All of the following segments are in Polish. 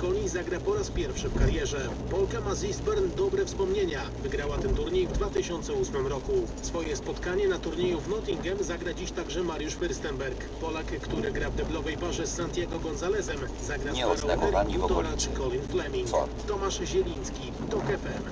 Collins zagra po raz pierwszy w karierze. Polka ma z Eastbourne dobre wspomnienia. Wygrała ten turniej w 2008 roku. Swoje spotkanie na turnieju w Nottingham zagra dziś także Mariusz Fürstenberg. Polak, który gra w deblowej parze z Santiago Gonzalezem, zagra z Karol Erik Butolacz, Colin Fleming. Tomasz Zieliński, TOK FM.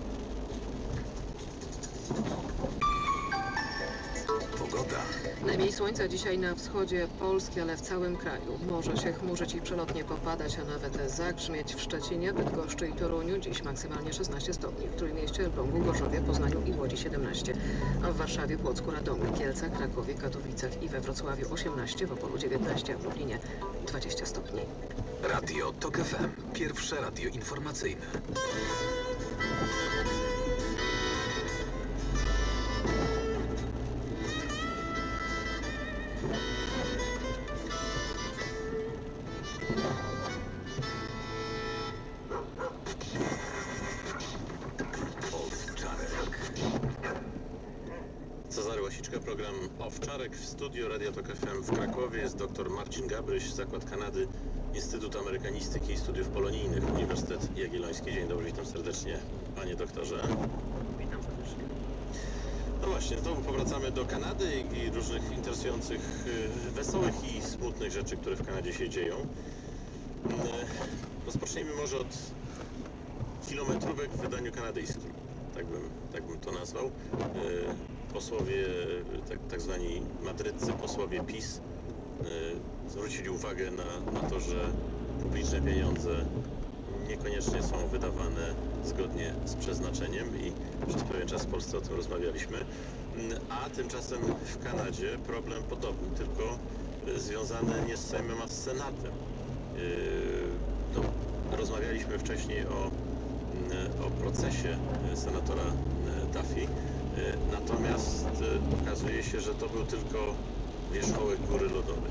Najmniej słońca dzisiaj na wschodzie Polski, ale w całym kraju. Może się chmurzyć i przelotnie popadać, a nawet zagrzmieć w Szczecinie, Bydgoszczy i Toruniu. Dziś maksymalnie 16 stopni. W Trójmieście, Elblągu, Gorzowie, Poznaniu i Łodzi 17. A w Warszawie, Płocku, Radomiu, Kielcach, Krakowie, Katowicach i we Wrocławiu 18, w Opolu 19, a w Lublinie 20 stopni. Radio TOK FM. Pierwsze radio informacyjne. Cezary Łasiczka, program Owczarek. W studio Radia TOK FM w Krakowie jest dr Marcin Gabryś, Zakład Kanady, Instytut Amerykanistyki i Studiów Polonijnych, Uniwersytet Jagielloński. Dzień dobry, witam serdecznie, panie doktorze. Witam serdecznie. No właśnie, znowu powracamy do Kanady i różnych interesujących, wesołych i smutnych rzeczy, które w Kanadzie się dzieją. Rozpocznijmy może od kilometrówek w wydaniu kanadyjskim, tak bym to nazwał. Posłowie, tak zwani madryccy posłowie PiS, zwrócili uwagę na to, że publiczne pieniądze niekoniecznie są wydawane zgodnie z przeznaczeniem i przez pewien czas w Polsce o tym rozmawialiśmy, a tymczasem w Kanadzie problem podobny, tylko związany nie z Sejmem, a z Senatem. No, rozmawialiśmy wcześniej o procesie senatora Duffy, natomiast okazuje się, że to był tylko wierzchołek góry lodowej.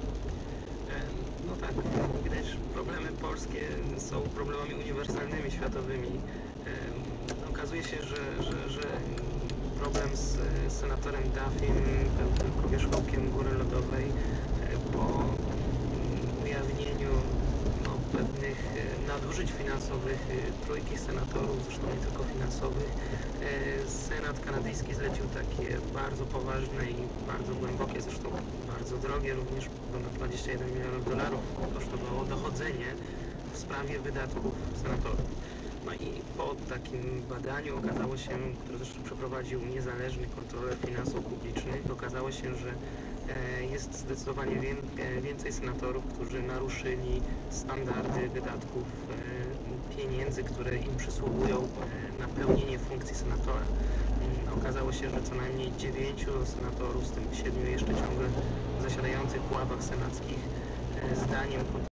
No tak, widać, problemy polskie są problemami uniwersalnymi, światowymi. Okazuje się, że problem z senatorem Duffym był tylko wierzchołkiem góry lodowej po ujawnieniu pewnych nadużyć finansowych trójki senatorów, zresztą nie tylko finansowych. Senat kanadyjski zlecił takie bardzo poważne i bardzo głębokie, zresztą bardzo drogie również, ponad 21 milionów dolarów kosztowało dochodzenie w sprawie wydatków senatorów. No i po takim badaniu okazało się, które zresztą przeprowadził niezależny kontroler finansów publicznych, okazało się, że jest zdecydowanie więcej senatorów, którzy naruszyli standardy wydatków pieniędzy, które im przysługują na pełnienie funkcji senatora. Okazało się, że co najmniej 9 senatorów, z tym 7 jeszcze ciągle zasiadających w ławach senackich, zdaniem